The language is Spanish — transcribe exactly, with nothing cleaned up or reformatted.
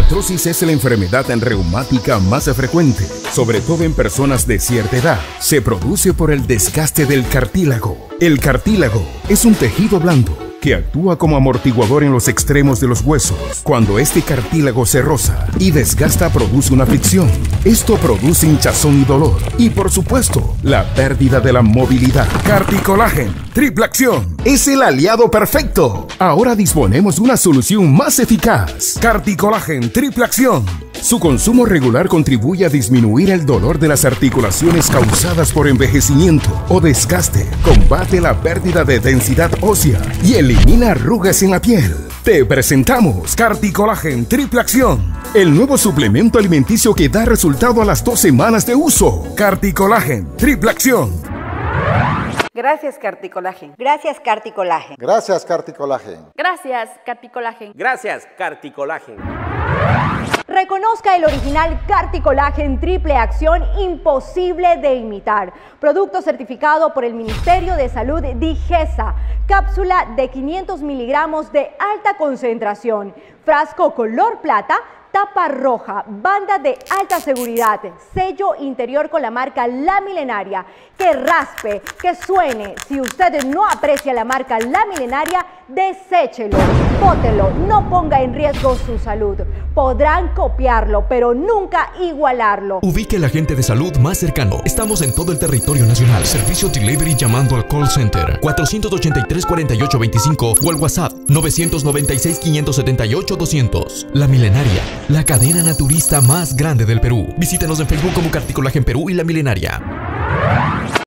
artrosis es la enfermedad reumática más frecuente, sobre todo en personas de cierta edad. Se produce por el desgaste del cartílago. El cartílago es un tejido blando que actúa como amortiguador en los extremos de los huesos. Cuando este cartílago se roza y desgasta, produce una fricción. Esto produce hinchazón y dolor. Y por supuesto, la pérdida de la movilidad. Carticolagen Triple Acción es el aliado perfecto. Ahora disponemos de una solución más eficaz. Carticolagen Triple Acción. Su consumo regular contribuye a disminuir el dolor de las articulaciones causadas por envejecimiento o desgaste, combate la pérdida de densidad ósea y elimina arrugas en la piel. Te presentamos Carticolagen Triple Acción, el nuevo suplemento alimenticio que da resultado a las dos semanas de uso. Carticolagen Triple Acción. Gracias, Carticolagen. Gracias, Carticolagen. Gracias, Carticolagen. Gracias, Carticolagen. Gracias, Carticolagen. Reconozca el original Carticolagen Triple Acción, imposible de imitar. Producto certificado por el Ministerio de Salud Digesa. Cápsula de quinientos miligramos de alta concentración. Frasco color plata. Tapa roja, banda de alta seguridad, sello interior con la marca La Milenaria. Que raspe, que suene. Si usted no aprecia la marca La Milenaria, deséchelo, bótelo, no ponga en riesgo su salud. Podrán copiarlo, pero nunca igualarlo. Ubique el agente de salud más cercano. Estamos en todo el territorio nacional. Servicio delivery llamando al call center cuatrocientos ochenta y tres, cuarenta y ocho veinticinco o al WhatsApp novecientos noventa y seis, quinientos setenta y ocho, doscientos. La Milenaria, la cadena naturista más grande del Perú. Visítenos en Facebook como Carticolagen Perú y La Milenaria.